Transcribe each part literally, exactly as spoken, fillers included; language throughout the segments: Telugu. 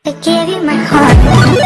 I gave you my heart.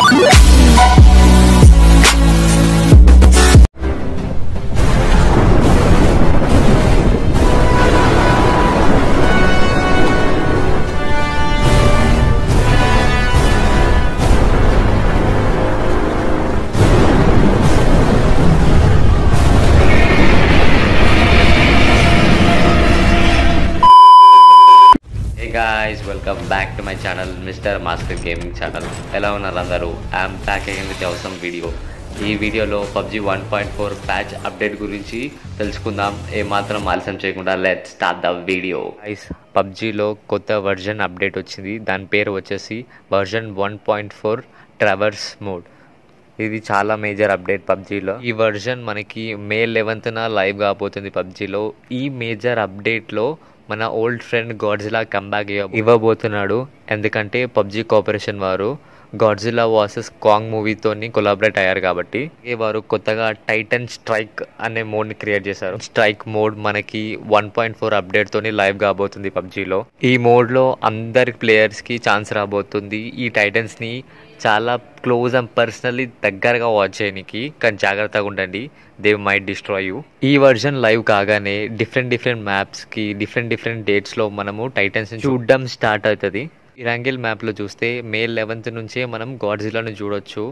Guys, welcome back to my channel Mister Master Gaming channel. ఎలా ఉన్నారు అందరూ? ఐఎమ్ బ్యాక్ అగైన్ విత్ అవసరం వీడియో. ఈ వీడియోలో PUBG one point four patch update గురించి తెలుసుకుందాం. ఏమాత్రం ఆలస్యం చేయకుండా let's start the video. Guys, పబ్జీలో కొత్త వర్జన్ అప్డేట్ వచ్చింది. దాని పేరు వచ్చేసి వర్జన్ వన్ పాయింట్ ఫోర్ ట్రావర్స్ మోడ్. ఇది చాలా మేజర్ అప్డేట్ పబ్జీలో. ఈ వర్జన్ మనకి మే లెవెన్త్న లైవ్ కాబోతుంది పబ్జీలో. ఈ మేజర్ అప్డేట్లో మన ఓల్డ్ ఫ్రెండ్ గాడ్జిలా కంబ్యాక్ ఇవ్వబోతున్నాడు. ఎందుకంటే పబ్జీ కార్పొరేషన్ వారు గాడ్జిలా వర్సెస్ కాంగ్ మూవీతోని కొలాబరేట్ అయ్యారు కాబట్టి వారు కొత్తగా టైటన్ స్ట్రైక్ అనే మోడ్ని క్రియేట్ చేశారు. స్ట్రైక్ మోడ్ మనకి వన్ పాయింట్ ఫోర్ అప్డేట్తోని లైవ్ కాబోతుంది పబ్జీలో. ఈ మోడ్లో అందరి ప్లేయర్స్కి ఛాన్స్ రాబోతుంది ఈ టైటన్స్ని చాలా క్లోజ్ అండ్ పర్సనల్లీ దగ్గరగా వాచ్ చేయడానికి. కానీ జాగ్రత్తగా ఉండండి, దే మైట్ డిస్ట్రాయ్ యూ. ఈ వర్జన్ లైవ్ కాగానే డిఫరెంట్ డిఫరెంట్ మ్యాప్స్కి డిఫరెంట్ డిఫరెంట్ డేట్స్లో మనము టైటన్స్ చూడడం స్టార్ట్ అవుతుంది. ఇరాంగిల్ మ్యాప్లో చూస్తే మే లెవెన్త్ నుంచే మనం గాడ్జిలాను చూడొచ్చు.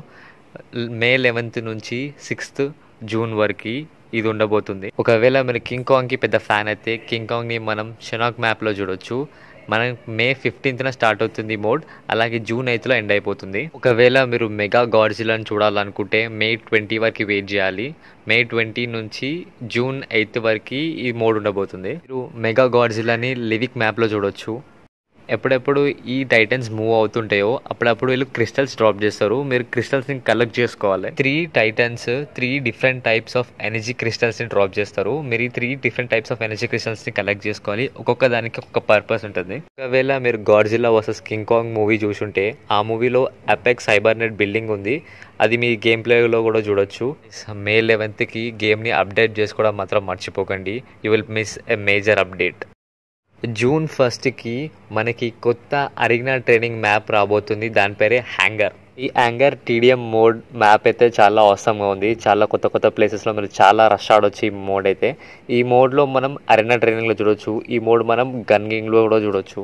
మే లెవెన్త్ నుంచి సిక్స్త్ జూన్ వరకు ఇది ఉండబోతుంది. ఒకవేళ మీరు కింగ్ కాంగ్కి పెద్ద ఫ్యాన్ అయితే కింగ్ కాంగ్ని మనం షెనాక్ మ్యాప్లో చూడొచ్చు. మనం మే ఫిఫ్టీన్త్న స్టార్ట్ అవుతుంది మోడ్, అలాగే జూన్ ఎయిత్లో ఎండ్ అయిపోతుంది. ఒకవేళ మీరు మెగా గాడ్జిలాను చూడాలనుకుంటే మే ట్వంటీ వరకు వెయిట్ చేయాలి. మే ట్వంటీ నుంచి జూన్ ఎయిత్ వరకు ఈ మోడ్ ఉండబోతుంది. మీరు మెగా గాడ్జిలాని లివిక్ మ్యాప్లో చూడొచ్చు. ఎప్పుడెప్పుడు ఈ టైటన్స్ మూవ్ అవుతుంటాయో అప్పుడప్పుడు వీళ్ళు క్రిస్టల్స్ డ్రాప్ చేస్తారు. మీరు క్రిస్టల్స్ని కలెక్ట్ చేసుకోవాలి. Three titans three different types of energy క్రిస్టల్స్ని డ్రాప్ చేస్తారు. మీరు ఈ three different types of energy క్రిస్టల్స్ని కలెక్ట్ చేసుకోవాలి. ఒక్కొక్క దానికి ఒక్కొక్క పర్పస్ ఉంటుంది. ఒకవేళ మీరు Godzilla versus King Kong movie చూసుంటే ఆ మూవీలో అపెక్స్ సైబర్నెట్ బిల్డింగ్ ఉంది. అది మీ గేమ్ ప్లేలో కూడా చూడొచ్చు. మే లెవెన్త్కి గేమ్ని అప్డేట్ చేసుకోవడం మాత్రం మర్చిపోకండి. You will miss a major update. June ఫస్ట్కి మనకి కొత్త అరిగినా ట్రైనింగ్ మ్యాప్ రాబోతుంది. దాని పేరే హ్యాంగర్. ఈ హ్యాంగర్ టీడీఎం మోడ్ మ్యాప్ అయితే చాలా అవసరంగా ఉంది. చాలా కొత్త కొత్త ప్లేసెస్లో మీరు చాలా రష్ ఆడొచ్చు ఈ మోడ్ అయితే. ఈ మోడ్లో మనం అరినా ట్రైనింగ్లో చూడొచ్చు. ఈ మోడ్ మనం గన్ గేమ్లో కూడా చూడొచ్చు.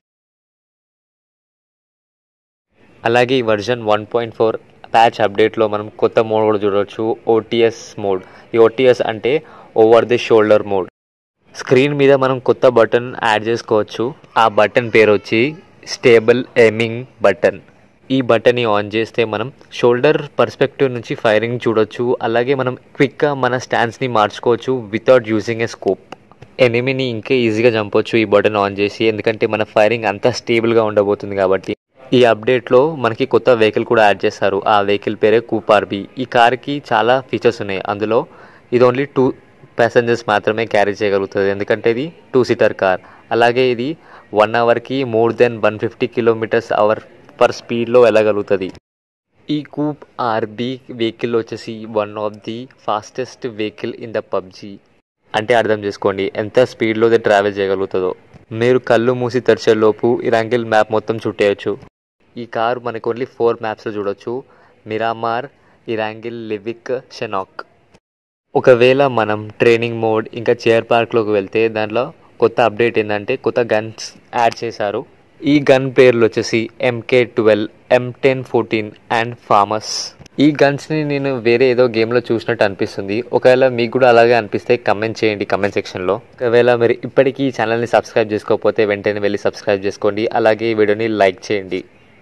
అలాగే ఈ version one point four patch అప్డేట్లో మనం కొత్త మోడ్ కూడా చూడొచ్చు, ఓటీఎస్ మోడ్. ఈ ఓటీఎస్ అంటే over the shoulder mode. Screen మీద మనం కొత్త బటన్ యాడ్ చేసుకోవచ్చు. ఆ బటన్ పేరు వచ్చి స్టేబుల్ ఎయిమింగ్ బటన్. ఈ బటన్ని ఆన్ చేస్తే మనం షోల్డర్ పర్స్పెక్టివ్ నుంచి ఫైరింగ్ చూడొచ్చు. అలాగే మనం క్విక్గా మన స్టాండ్స్ని మార్చుకోవచ్చు వితౌట్ యూజింగ్ ఏ స్కోప్. ఎనిమిని ఇంకా ఈజీగా చంపొచ్చు ఈ బటన్ ఆన్ చేసి, ఎందుకంటే మన ఫైరింగ్ అంతా స్టేబుల్గా ఉండబోతుంది కాబట్టి. ఈ అప్డేట్లో మనకి కొత్త వెహికల్ కూడా యాడ్ చేస్తారు. ఆ వెహికల్ పేరే కూపార్బీ. ఈ కార్కి చాలా ఫీచర్స్ ఉన్నాయి. అందులో ఇది ఓన్లీ టూ ప్యాసెంజర్స్ మాత్రమే క్యారీ చేయగలుగుతుంది, ఎందుకంటే ఇది టూ సీటర్ కార్. అలాగే ఇది వన్ అవర్కి more than one fifty kilometres hour per స్పీడ్లో వెళ్ళగలుగుతుంది. ఈ కూప్ ఆర్బీ వెహికల్ వచ్చేసి one of the fastest vehicle in the PUBG. అంటే అర్థం చేసుకోండి ఎంత స్పీడ్లో ఇది ట్రావెల్ చేయగలుగుతుందో. మీరు కళ్ళు మూసి తెరిచేలోపు ఇరాంగిల్ మ్యాప్ మొత్తం చుట్టేయచ్చు. ఈ కారు మనకు ఓన్లీ ఫోర్ మ్యాప్స్లో చూడొచ్చు: మిరామార్, ఇరాంగిల్, లివిక్, షెనాక్. ఒకవేళ మనం ట్రైనింగ్ మోడ్ ఇంకా చైర్ పార్క్లోకి వెళ్తే దాంట్లో కొత్త అప్డేట్ ఏంటంటే కొత్త గన్స్ యాడ్ చేశారు. ఈ గన్ పేర్లు వచ్చేసి MK twelve, M ten fourteen and FAMAS. ఈ గన్స్ని నేను వేరే ఏదో గేమ్లో చూసినట్టు అనిపిస్తుంది. ఒకవేళ మీకు కూడా అలాగే అనిపిస్తే కమెంట్ చేయండి కమెంట్ సెక్షన్లో. ఒకవేళ మీరు ఇప్పటికీ ఈ ఛానల్ని సబ్స్క్రైబ్ చేసుకోకపోతే వెంటనే వెళ్ళి సబ్స్క్రైబ్ చేసుకోండి. అలాగే ఈ వీడియోని లైక్ చేయండి.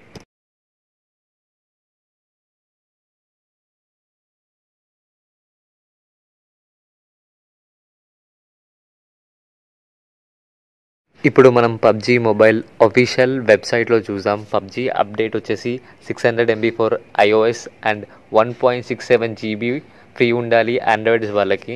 ఇప్పుడు మనం పబ్జీ మొబైల్ అఫీషియల్ వెబ్సైట్లో చూద్దాం. పబ్జీ అప్డేట్ వచ్చేసి six hundred MB for iOS and one point six seven GB free ఉండాలి ఆండ్రాయిడ్స్ వాళ్ళకి.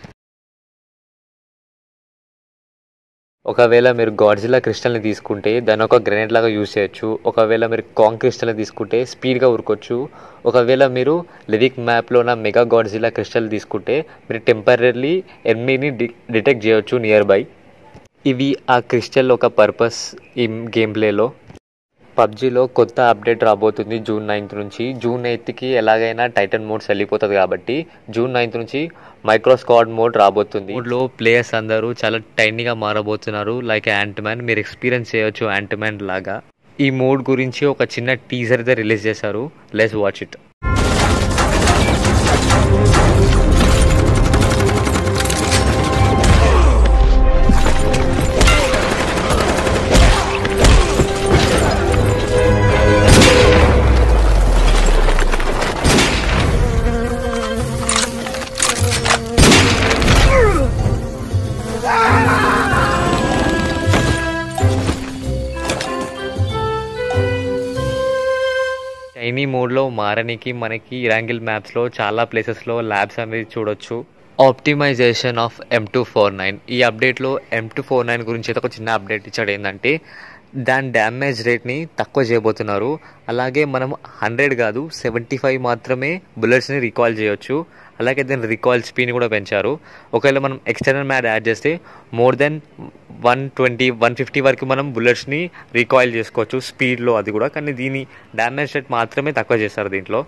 ఒకవేళ మీరు గాడ్జిలా క్రిస్టల్ని తీసుకుంటే దాన్ని ఒక గ్రెనేడ్ లాగా యూజ్ చేయొచ్చు. ఒకవేళ మీరు కాంగ్ క్రిస్టల్ని తీసుకుంటే స్పీడ్గా ఉరుకోవచ్చు. ఒకవేళ మీరు లివిక్ మ్యాప్లో ఉన్న మెగా గాడ్జిలా క్రిస్టల్ తీసుకుంటే మీరు టెంపరీలీ ఎనిమిని డి డిటెక్ట్ చేయవచ్చు నియర్ బై. ఇవి ఆ క్రిస్టల్ ఒక పర్పస్ ఈ గేమ్ ప్లేలో. పబ్జీలో కొత్త అప్డేట్ రాబోతుంది జూన్ నైన్త్ నుంచి. జూన్ ఎయిత్కి ఎలాగైనా టైటన్ మోడ్స్ వెళ్ళిపోతుంది కాబట్టి జూన్ నైన్త్ నుంచి మైక్రో స్క్వాడ్ మోడ్ రాబోతుంది. మోడ్లో ప్లేయర్స్ అందరూ చాలా టైనీగా మారబోతున్నారు. లైక్ యాంట్ మ్యాన్, మీరు ఎక్స్పీరియన్స్ చేయొచ్చు యాంట్ మ్యాన్ లాగా. ఈ మోడ్ గురించి ఒక చిన్న టీజర్ అయితే రిలీజ్ చేశారు. Let's watch it. టైనీ మోడ్లో మారనికి మనకి ఇరాంగిల్ మ్యాప్స్లో చాలా ప్లేసెస్లో ల్యాబ్స్ అనేది చూడొచ్చు. Optimisation of M two four nine ఈ అప్డేట్లో ఎం టూ ఫోర్ నైన్ గురించి అయితే ఒక చిన్న అప్డేట్ ఇచ్చాడు. ఏంటంటే దాని డ్యామేజ్ రేట్ని తక్కువ చేయబోతున్నారు. అలాగే మనం హండ్రెడ్ కాదు సెవెంటీ ఫైవ్ మాత్రమే బుల్లెట్స్ని రికాల్ చేయొచ్చు. అలాగే దాని రికాల్ స్పీడ్ని కూడా పెంచారు. ఒకవేళ మనం ఎక్స్టర్నల్ మ్యాడ్ యాడ్ చేస్తే more than one twenty one fifty వరకు మనం బుల్లెట్స్ని రికాయిల్ చేసుకోవచ్చు స్పీడ్లో, అది కూడా. కానీ దీని డ్యామేజ్ రేట్ మాత్రమే తక్కువ చేస్తారు దీంట్లో.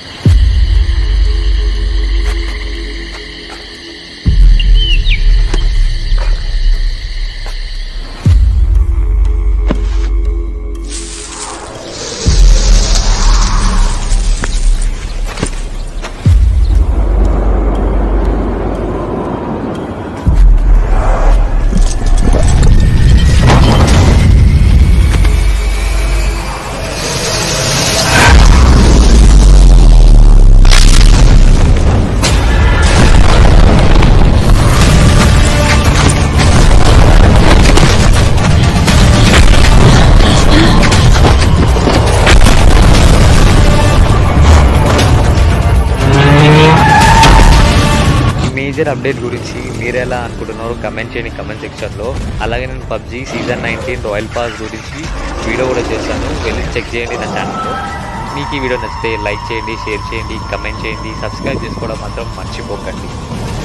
మేజర్ అప్డేట్ గురించి మీరు ఎలా అనుకుంటున్నారో కమెంట్ చేయండి కమెంట్ సెక్షన్లో. అలాగే నేను PUBG season nineteen royal pass గురించి వీడియో కూడా చేశాను, వెళ్ళి చెక్ చేయండి నా ఛానల్లో. మీకు ఈ వీడియో నచ్చితే లైక్ చేయండి, షేర్ చేయండి, కమెంట్ చేయండి, సబ్స్క్రైబ్ చేసుకోవడం మాత్రం మర్చిపోకండి.